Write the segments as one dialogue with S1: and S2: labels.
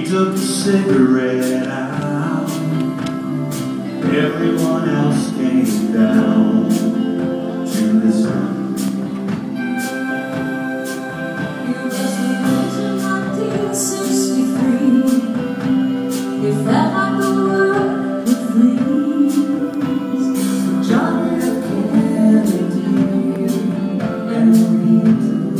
S1: took a cigarette out. Everyone else came down to the sun.
S2: It was the winter 1963. It felt like the world would freeze. John F. Kennedy and the Beatles.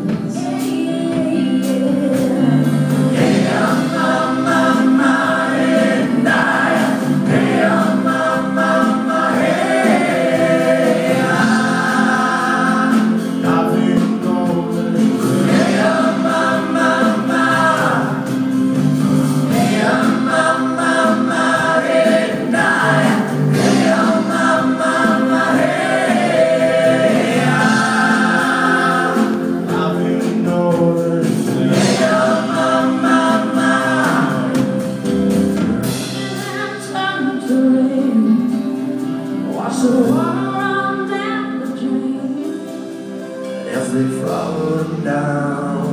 S2: The water run down the drain
S1: As they followed him down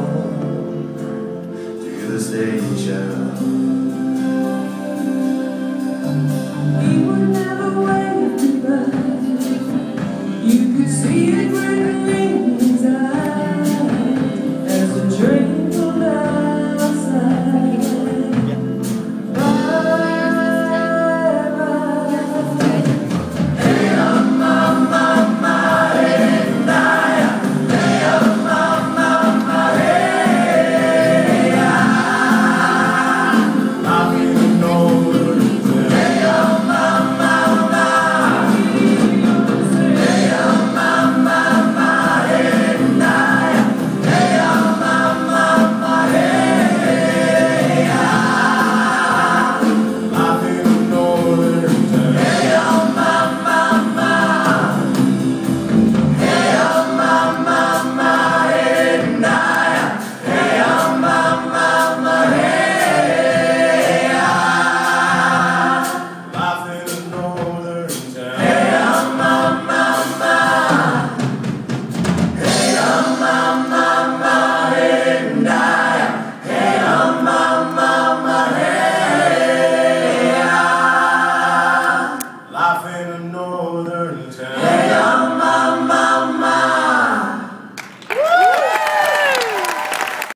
S1: to the stage.
S2: He would never wave goodbye. You could see it when